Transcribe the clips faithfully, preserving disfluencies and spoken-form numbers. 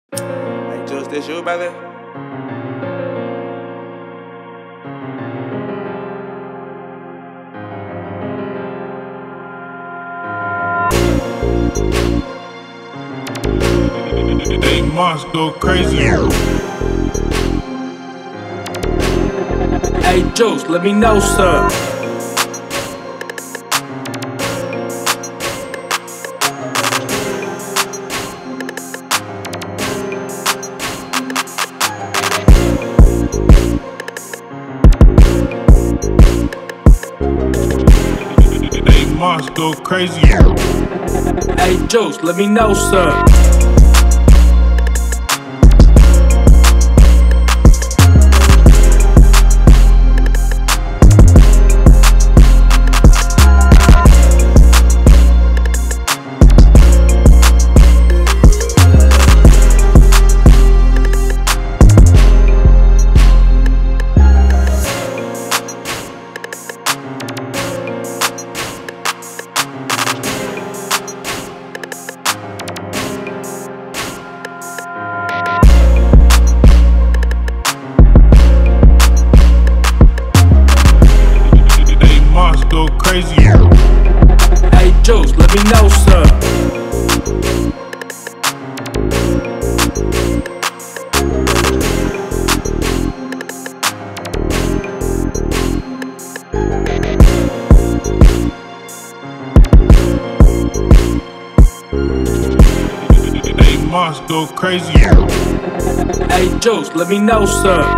Hey, Juice, this you, brother? Hey, Moss, go crazy. Hey, Juice, let me know, sir. Hey, Moss, go crazy. Hey, Juice, let me know, sir. Go crazy. Hey, Juice, let me know, sir. Hey, Moss, go crazy. Hey, Juice, let me know, sir.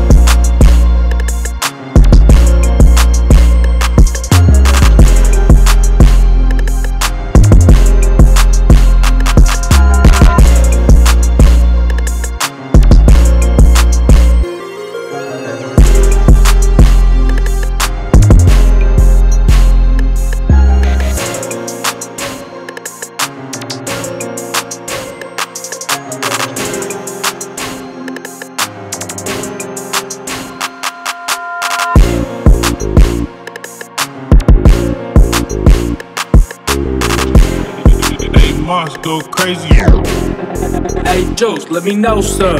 Moss, go crazy. Hey, Juice, let me know, sir.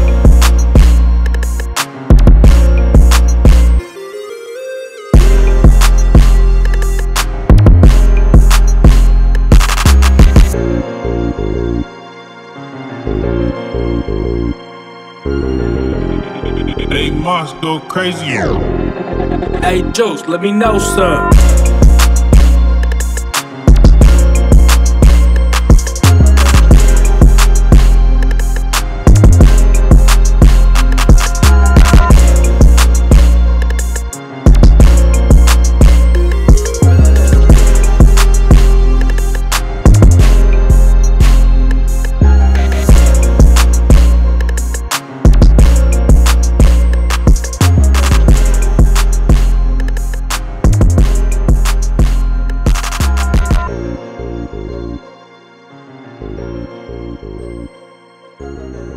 Hey, Moss, go crazy. Hey, Juice, let me know, sir. Thank you.